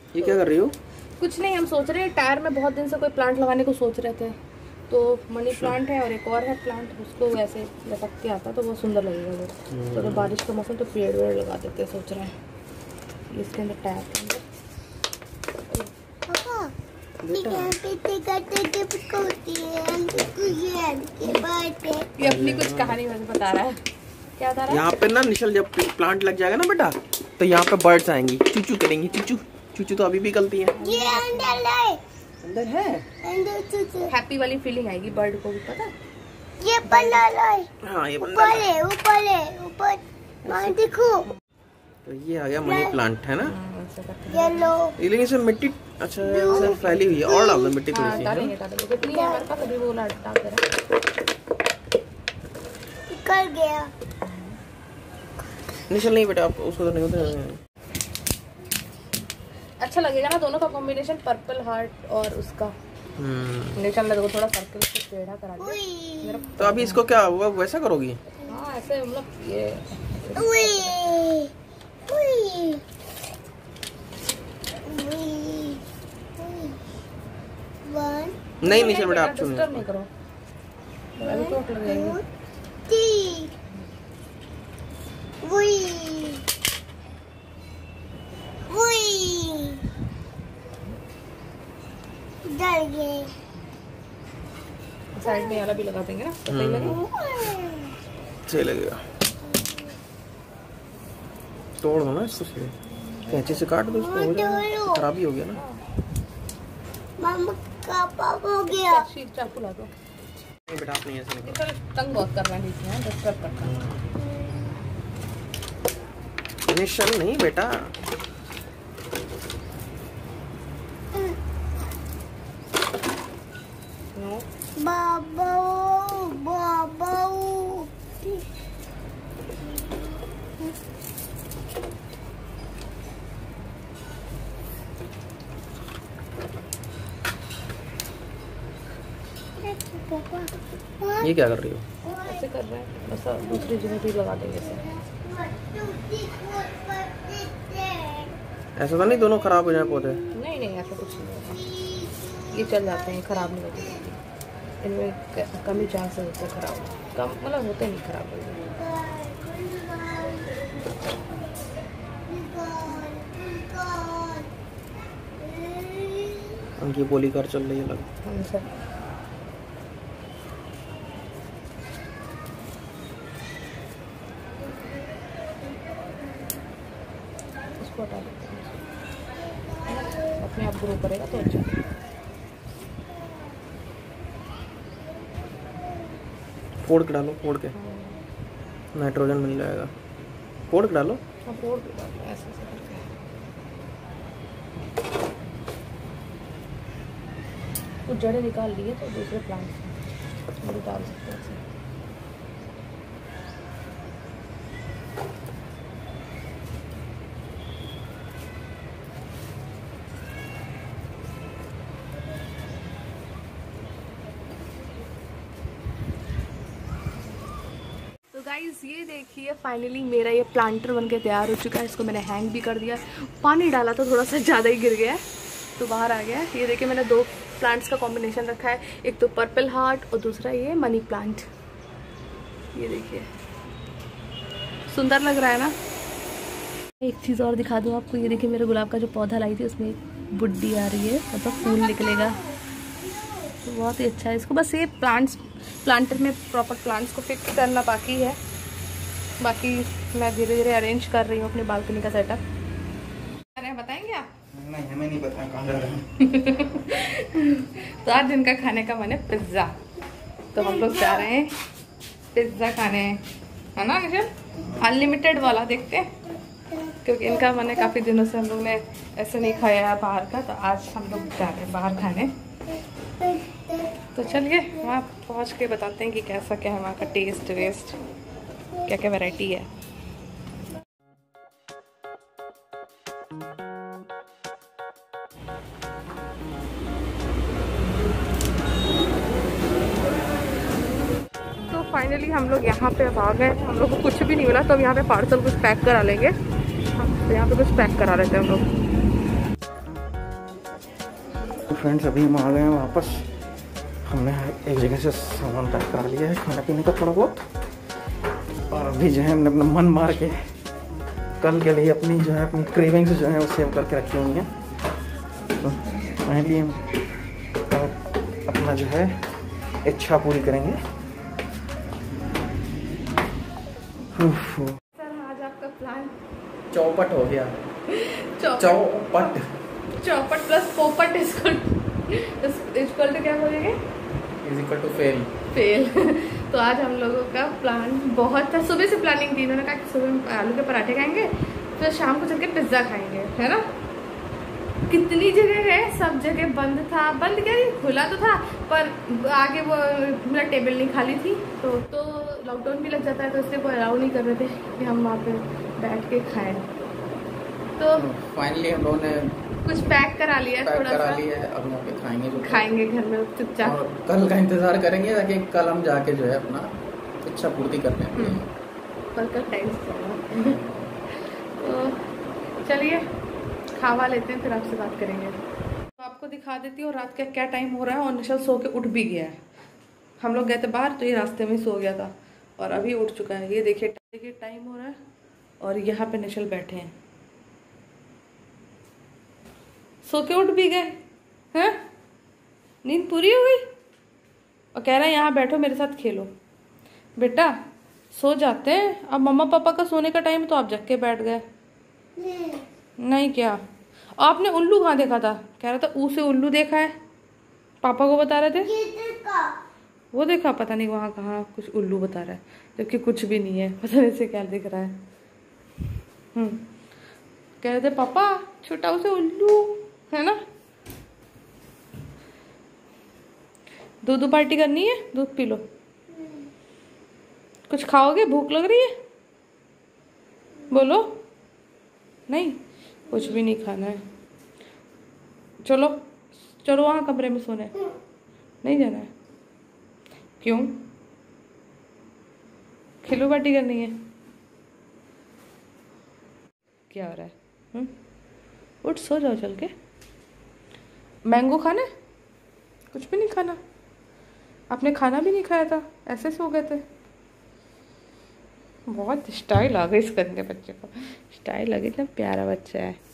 ये क्या कर रही हो? कुछ नहीं, हम सोच रहे हैं टायर में बहुत दिन से कोई प्लांट लगाने को सोच रहे थे, तो मनी प्लांट है और एक और है प्लांट, उसको वैसे लटक के आता तो बहुत सुंदर लगेगा वो। तो बारिश का मौसम तो पेड़ वेड़ लगा देते हैं, सोच रहे हैं इसके अंदर टायर के अंदर। ये अपनी कुछ कहानी मुझे बता रहा है। क्या बता रहा है? यहाँ पे ना निशल जब प्लांट लग जाएगा ना बेटा, तो यहाँ पे बर्ड्स आएंगी, चूचू करेंगी। चूचू चूचू तो अभी भी गलती है। ये अंदर है। हैप्पी वाली फीलिंग आएगी बर्ड को भी, पता है? ये बंदा लाए। हाँ ये बंदा ऊपर देखो। तो ये आ गया मनी प्लांट, है ना? येलो। लेकिन इसमें मिट्टी अच्छा ऐसे फैली हुई है, और डाल दो मिट्टी थोड़ी सी। डालेंगे कितनी है हमारे पास, अभी वो डाल दे रहा निकल गया। निशल नहीं बेटा, आप उसको तो नहीं होते। अच्छा लगेगा ना दोनों का कॉम्बिनेशन, पर्पल हार्ट और उसका। निशल ने थोड़ा सर्कल से टेढ़ा करा दिया। तो अभी इसको क्या हुआ, वैसा करोगी? हाँ ऐसे मतलब ये नहीं निशल बेटा, आप चुनिए। नहीं करो, अभी चोट लग जाएगी। साइड में वाला भी लगा देंगे ना, तो सही लगेगा। सही लगेगा। तोड़ दो ना इसको, कैंची से काट दो इसको, हो जाएगा। खराबी हो गया ना। मामा का पाप हो गया। चाकू ला दो। नहीं बेटा, आप नहीं ऐसे नहीं चल, तंग बहुत कर रहा है बीच में, डिस्टर्ब करता है। निशल नहीं बेटा। बाबा ये क्या कर रही हो? ऐसे कर रहे हैं, बस दूसरी जगह भी लगा देंगे इसे। ऐसा तो नहीं दोनों खराब हो जाए पौधे? नहीं नहीं, ऐसा कुछ नहीं होगा, ये चल जाते हैं, खराब नहीं होते। इनमें कम ही चांस होते हैं खराब, कम मतलब होते नहीं खराब होते। उनकी बोली कर चल रही है लग। इसको हटा देते हैं, अपने आप ग्रो करेगा तो अच्छा। फोड़ के डालो, फोड़ के नाइट्रोजन मिल जाएगा। फोड़ के डालो। हाँ फोड़ के डालो, ऐसे ऐसे करके। कुछ जड़ें निकाल लिए तो दूसरे प्लांट में डाल सकते हैं। तो गाइज़ ये देखिए फाइनली मेरा ये प्लांटर बनके तैयार हो चुका है। इसको मैंने हैंग भी कर दिया, पानी डाला तो थोड़ा सा ज़्यादा ही गिर गया है तो बाहर आ गया है। ये देखिए मैंने दो प्लांट्स का कॉम्बिनेशन रखा है, एक तो पर्पल हार्ट और दूसरा ये मनी प्लांट। ये देखिए सुंदर लग रहा है ना। एक चीज़ और दिखा दूँ आपको, ये देखिए मेरे गुलाब का जो पौधा लाई थी उसमें बुड्डी आ रही है, मतलब फूल निकलेगा तो बहुत ही अच्छा है। इसको बस ये प्लांटर में प्रॉपर प्लांट्स को फिक्स करना बाकी है, बाकी मैं धीरे धीरे अरेंज कर रही हूँ अपनी बालकनी का सेटअप। अरे बताएंगे आप? नहीं हमें नहीं पता कहाँ जा रहे हैं। तो आज दिन का खाने का मन है पिज्ज़ा, तो हम लोग जा रहे हैं पिज्ज़ा खाने, है ना निशल? अनलिमिटेड वाला देखते हैं, क्योंकि इनका मन है, काफ़ी दिनों से हम लोग ने ऐसे नहीं खाया है बाहर का, तो आज हम लोग जा रहे हैं बाहर खाने। तो चलिए वहाँ पहुँच के बताते हैं कि कैसा क्या है वहाँ का टेस्ट वेस्ट, क्या क्या वैरायटी है। तो फाइनली हम लोग यहाँ पे अब आ गए। हम लोग को कुछ भी नहीं मिला तो अब यहाँ पे पार्सल कुछ पैक करा लेंगे। तो यहाँ पे कुछ पैक करा लेते हैं हम लोग। फ्रेंड्स अभी हम आ गए हैं वापस। हमने एक जगह से सामान पैक कर लिया है खाने पीने का थोड़ा बहुत, और अभी जो है हमने अपना मन मार के कल के लिए अपनी जो है अपनी क्रेविंग्स जो है वो सेव करके रखी हुई हैं। तो फाइनली हम अपना जो है इच्छा पूरी करेंगे। सर आज आपका प्लान चौपट हो गया। चौपट प्लस पोपट इक्वल टू क्या बोलेंगे? Equal to fail. तो आज हम लोगों का प्लान बहुत था, सुबह से प्लानिंग थी। इन्होंने कहा कि सुबह आलू के पराठे खाएंगे, फिर शाम को चल के पिज्ज़ा खाएंगे, है ना। कितनी जगह गए, सब जगह बंद था। बंद क्या नहीं, खुला तो था, पर आगे वो मेरा टेबल नहीं खाली थी, तो लॉकडाउन भी लग जाता है, तो इसलिए वो अलाउ नहीं कर रहे थे कि हम वहाँ पे बैठ के खाएं। तो फाइनली हम लोगों ने कुछ पैक करा लिया, थोड़ा सा अब यहाँ पे खाएंगे घर में चुपचाप, और कल का इंतजार करेंगे ताकि कल हम जाके जो है अपना इच्छा पूर्ति कर लें। कल का टाइम तो चलिए खावा लेते हैं, फिर आपसे बात करेंगे। तो आपको दिखा देती हूँ रात का क्या टाइम हो रहा है। और निशल सो के उठ भी गया है। हम लोग गए थे बाहर, तो ये रास्ते में सो गया था और अभी उठ चुका है। ये देखिए टाइम हो रहा है, और यहाँ पे निशल बैठे हैं, सो के उठ भी गए हैं। नींद पूरी हो गई, और कह रहा है यहाँ बैठो मेरे साथ खेलो। बेटा सो जाते हैं, अब मम्मा पापा का सोने का टाइम, तो आप जग के बैठ गए। नहीं क्या आपने उल्लू कहाँ देखा था? कह रहा था ऊ से उल्लू देखा है, पापा को बता रहे थे। वो देखा, पता नहीं वहाँ कहाँ कुछ उल्लू बता रहा है, जबकि कुछ भी नहीं है, पता नहीं से क्या दिख रहा है। कह रहे थे पापा छोटा उसे उल्लू है ना। दूध पार्टी करनी है, दूध पी लो। कुछ खाओगे, भूख लग रही है? बोलो। नहीं, कुछ भी नहीं खाना है। चलो चलो वहाँ कमरे में सोने। नहीं जाना है? क्यों? खिलो पार्टी करनी है? क्या हो रहा है? उठ सो जाओ चल के। मैंगो खाना है? कुछ भी नहीं खाना? आपने खाना भी नहीं खाया था, ऐसे सो गए थे। बहुत स्टाइल आ गई इस गंदे बच्चे को, स्टाइल लगे, इतना प्यारा बच्चा है।